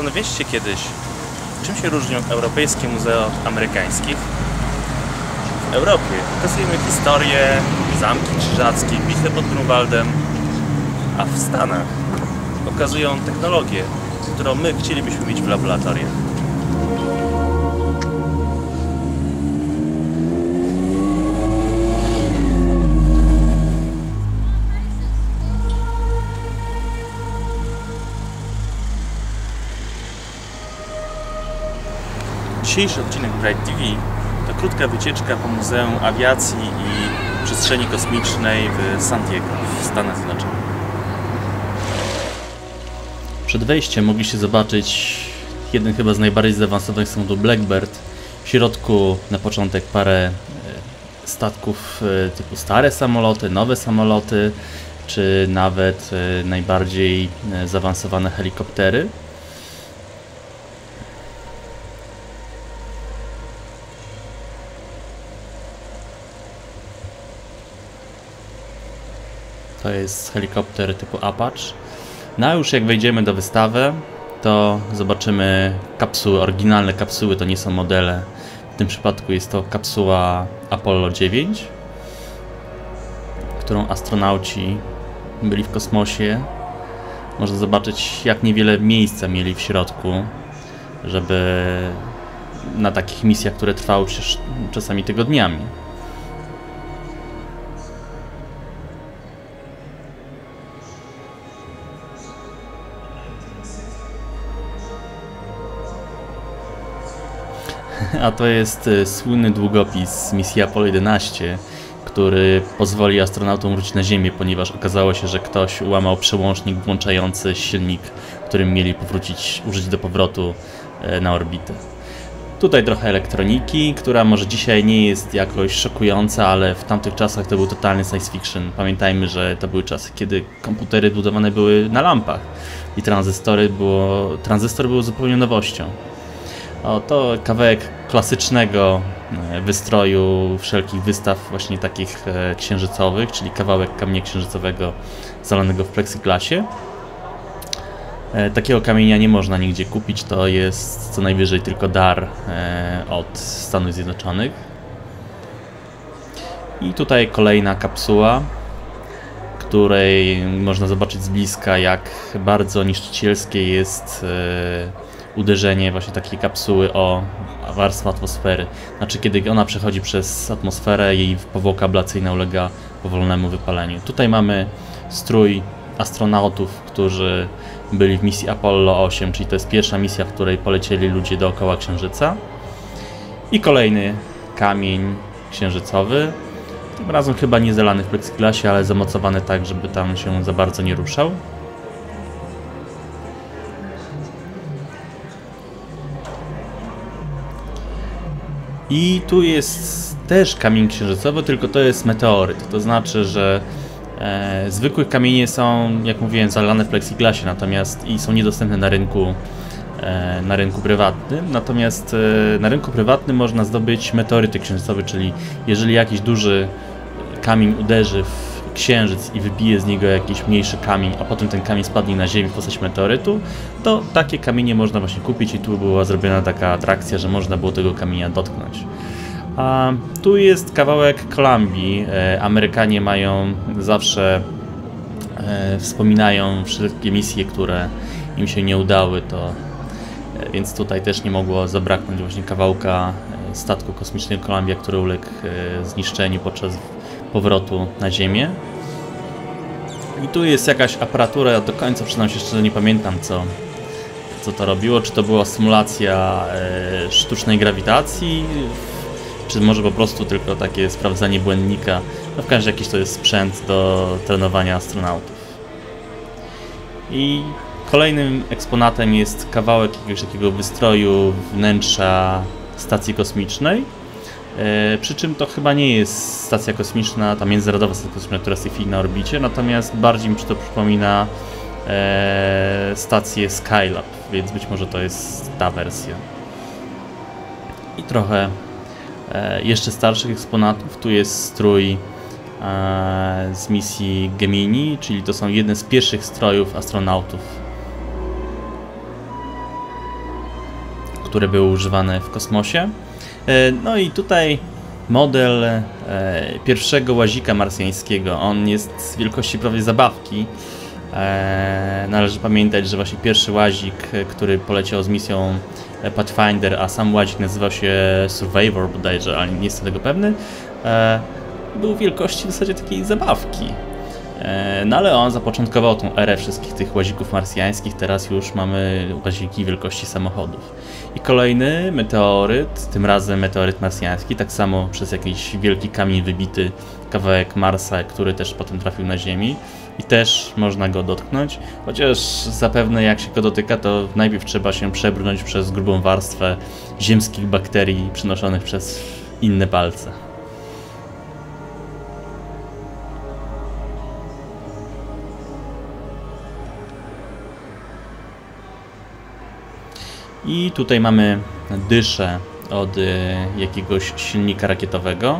Zastanawialiście się kiedyś, czym się różnią europejskie muzea od amerykańskich? W Europie pokazujemy historię, zamki krzyżackie, bitwy pod Grunwaldem, a w Stanach pokazują technologię, którą my chcielibyśmy mieć w laboratoriach. Dzisiejszy odcinek Bright TV to krótka wycieczka po Muzeum Awiacji i Przestrzeni Kosmicznej w San Diego w Stanach Zjednoczonych. Przed wejściem mogliście zobaczyć jeden chyba z najbardziej zaawansowanych samolotów Blackbird. W środku na początek parę statków typu stare samoloty, nowe samoloty, czy nawet najbardziej zaawansowane helikoptery. To jest helikopter typu Apache. No a już jak wejdziemy do wystawy, to zobaczymy kapsuły, oryginalne kapsuły, to nie są modele. W tym przypadku jest to kapsuła Apollo 9, którą astronauci byli w kosmosie. Można zobaczyć, jak niewiele miejsca mieli w środku, żeby na takich misjach, które trwały przecież czasami tygodniami. A to jest słynny długopis z misji Apollo 11, który pozwoli astronautom wrócić na Ziemię, ponieważ okazało się, że ktoś łamał przełącznik włączający silnik, którym mieli użyć do powrotu na orbitę. Tutaj trochę elektroniki, która może dzisiaj nie jest jakoś szokująca, ale w tamtych czasach to był totalny science fiction. Pamiętajmy, że to były czasy, kiedy komputery budowane były na lampach i tranzystory były zupełnie nowością. O, to kawałek klasycznego wystroju wszelkich wystaw właśnie takich księżycowych, czyli kawałek kamienia księżycowego zalanego w plexiglasie. Takiego kamienia nie można nigdzie kupić, to jest co najwyżej tylko dar od Stanów Zjednoczonych. I tutaj kolejna kapsuła, której można zobaczyć z bliska, jak bardzo niszczycielskie jest uderzenie właśnie takiej kapsuły o warstwę atmosfery. Znaczy, kiedy ona przechodzi przez atmosferę, jej powłoka ablacyjna ulega powolnemu wypaleniu. Tutaj mamy strój astronautów, którzy byli w misji Apollo 8, czyli to jest pierwsza misja, w której polecieli ludzie dookoła Księżyca. I kolejny kamień księżycowy. Tym razem chyba nie zalany w plexiglasie, ale zamocowany tak, żeby tam się za bardzo nie ruszał. I tu jest też kamień księżycowy, tylko to jest meteoryt. To znaczy, że zwykłe kamienie są, jak mówiłem, zalane w plexiglasie, natomiast i są niedostępne na rynku prywatnym. Natomiast na rynku prywatnym można zdobyć meteoryty księżycowe, czyli jeżeli jakiś duży kamień uderzy w księżyc i wybije z niego jakiś mniejszy kamień, a potem ten kamień spadnie na ziemię w postaci meteorytu, to takie kamienie można właśnie kupić i tu była zrobiona taka atrakcja, że można było tego kamienia dotknąć. A tu jest kawałek Kolumbii. Amerykanie zawsze wspominają wszystkie misje, które im się nie udały, więc tutaj też nie mogło zabraknąć właśnie kawałka statku kosmicznego Columbia, który uległ zniszczeniu podczas powrotu na Ziemię. I tu jest jakaś aparatura, ja do końca przyznam się szczerze, nie pamiętam co to robiło, czy to była symulacja sztucznej grawitacji, czy może po prostu tylko takie sprawdzanie błędnika. No w każdym razie jakiś to jest sprzęt do trenowania astronautów. I kolejnym eksponatem jest kawałek jakiegoś takiego wystroju wnętrza stacji kosmicznej. Przy czym to chyba nie jest stacja kosmiczna, ta międzynarodowa stacja kosmiczna, która jest w tej chwili na orbicie, natomiast bardziej mi to przypomina stację Skylab, więc być może to jest ta wersja. I trochę jeszcze starszych eksponatów. Tu jest strój z misji Gemini, czyli to są jedne z pierwszych strojów astronautów. które były używane w kosmosie. No i tutaj model pierwszego łazika marsjańskiego. On jest z wielkości prawie zabawki. Należy pamiętać, że właśnie pierwszy łazik, który poleciał z misją Pathfinder, a sam łazik nazywał się Survivor bodajże, ale nie jestem tego pewny, był wielkości w zasadzie takiej zabawki. No ale on zapoczątkował tą erę wszystkich tych łazików marsjańskich, teraz już mamy łaziki wielkości samochodów. I kolejny meteoryt, tym razem meteoryt marsjański, tak samo przez jakiś wielki kamień wybity kawałek Marsa, który też potem trafił na Ziemi. I też można go dotknąć, chociaż zapewne jak się go dotyka, to najpierw trzeba się przebrnąć przez grubą warstwę ziemskich bakterii przynoszonych przez inne palce. I tutaj mamy dyszę od jakiegoś silnika rakietowego.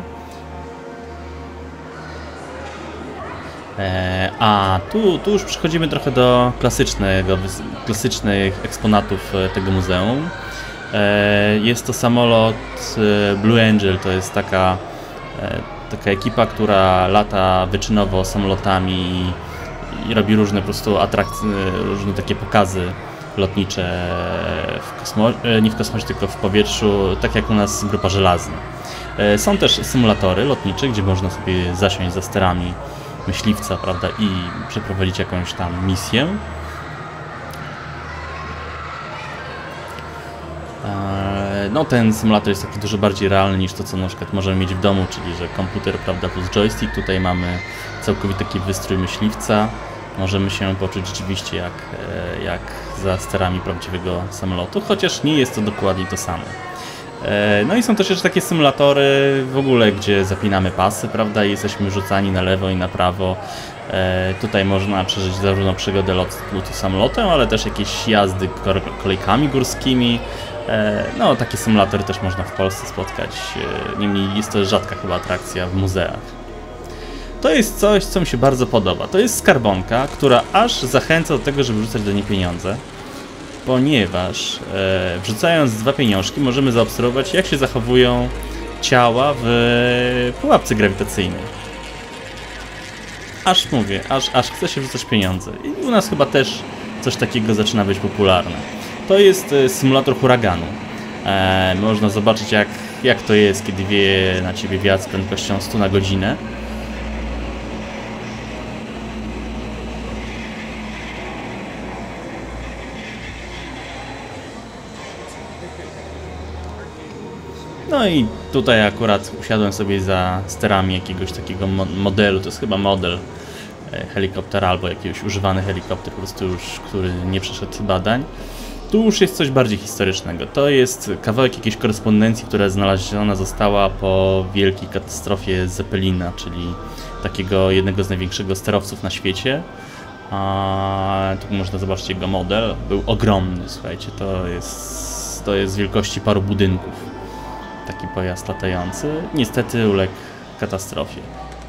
A tu już przechodzimy trochę do klasycznych eksponatów tego muzeum. Jest to samolot Blue Angel, to jest taka ekipa, która lata wyczynowo samolotami i robi różne po prostu atrakcje, różne takie pokazy lotnicze w kosmosie, nie w kosmosie, tylko w powietrzu, tak jak u nas Grupa Żelazna. Są też symulatory lotnicze, gdzie można sobie zasiąść za sterami myśliwca, prawda, i przeprowadzić jakąś tam misję. No ten symulator jest taki dużo bardziej realny niż to, co na przykład możemy mieć w domu, czyli że komputer, prawda, plus joystick. Tutaj mamy całkowity taki wystrój myśliwca. Możemy się poczuć rzeczywiście jak za sterami prawdziwego samolotu, chociaż nie jest to dokładnie to samo. No i są też jeszcze takie symulatory w ogóle, gdzie zapinamy pasy, prawda, i jesteśmy rzucani na lewo i na prawo. Tutaj można przeżyć zarówno przygodę lotu samolotem, ale też jakieś jazdy kolejkami górskimi. No, takie symulatory też można w Polsce spotkać, niemniej jest to rzadka chyba atrakcja w muzeach. To jest coś, co mi się bardzo podoba. To jest skarbonka, która aż zachęca do tego, żeby wrzucać do niej pieniądze. Ponieważ wrzucając 2 pieniążki możemy zaobserwować, jak się zachowują ciała w pułapce grawitacyjnej. Aż mówię, aż chce się wrzucać pieniądze. I u nas chyba też coś takiego zaczyna być popularne. To jest symulator huraganu. Można zobaczyć, jak to jest, kiedy wieje na ciebie wiatr z prędkością 100 na godzinę. No i tutaj akurat usiadłem sobie za sterami jakiegoś takiego modelu, to jest chyba model helikoptera albo jakiś używany helikopter, po prostu już, który nie przeszedł badań. Tu już jest coś bardziej historycznego. To jest kawałek jakiejś korespondencji, która znaleziona została po wielkiej katastrofie Zeppelina, czyli takiego jednego z największych sterowców na świecie. Tu można zobaczyć jego model. Był ogromny, słuchajcie, to jest wielkości paru budynków. Taki pojazd latający. Niestety uległ katastrofie.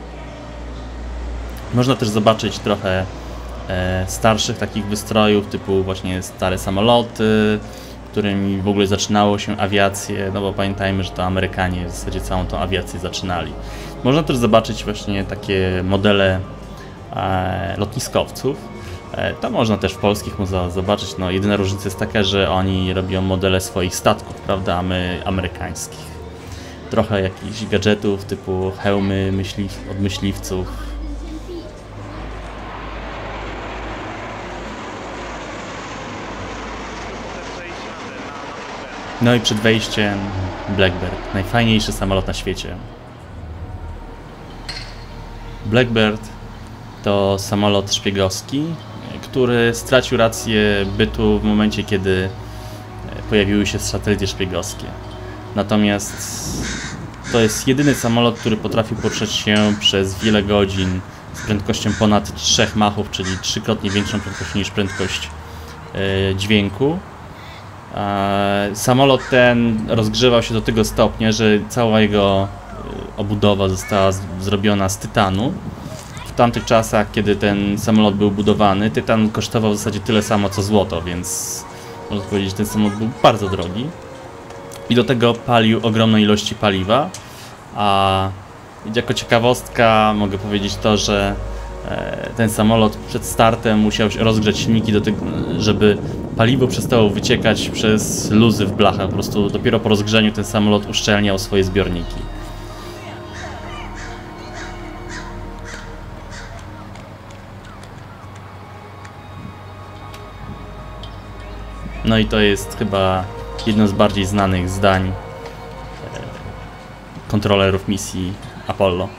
Można też zobaczyć trochę starszych takich wystrojów, typu właśnie stare samoloty, którymi w ogóle zaczynało się awiację, no bo pamiętajmy, że to Amerykanie w zasadzie całą tą awiację zaczynali. Można też zobaczyć właśnie takie modele lotniskowców. To można też w polskich muzeach zobaczyć. No, jedyna różnica jest taka, że oni robią modele swoich statków, prawda, a my amerykańskich. Trochę jakichś gadżetów typu hełmy od myśliwców. No i przed wejściem Blackbird, najfajniejszy samolot na świecie. Blackbird to samolot szpiegowski, który stracił rację bytu w momencie, kiedy pojawiły się satelity szpiegowskie. Natomiast to jest jedyny samolot, który potrafi poruszać się przez wiele godzin z prędkością ponad 3 Machów, czyli 3-krotnie większą prędkość niż prędkość dźwięku. Samolot ten rozgrzewał się do tego stopnia, że cała jego obudowa została zrobiona z tytanu. W tamtych czasach, kiedy ten samolot był budowany, tytan kosztował w zasadzie tyle samo co złoto, więc można powiedzieć, że ten samolot był bardzo drogi. i do tego palił ogromne ilości paliwa. A jako ciekawostka mogę powiedzieć to, że ten samolot przed startem musiał się rozgrzać silniki do tego, żeby paliwo przestało wyciekać przez luzy w blachach. Po prostu dopiero po rozgrzaniu ten samolot uszczelniał swoje zbiorniki. No i to jest chyba jedno z bardziej znanych zdań kontrolerów misji Apollo.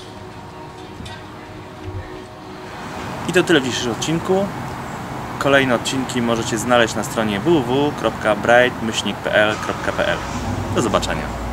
I to tyle w dzisiejszym odcinku. Kolejne odcinki możecie znaleźć na stronie www.bright-pl.pl. Do zobaczenia.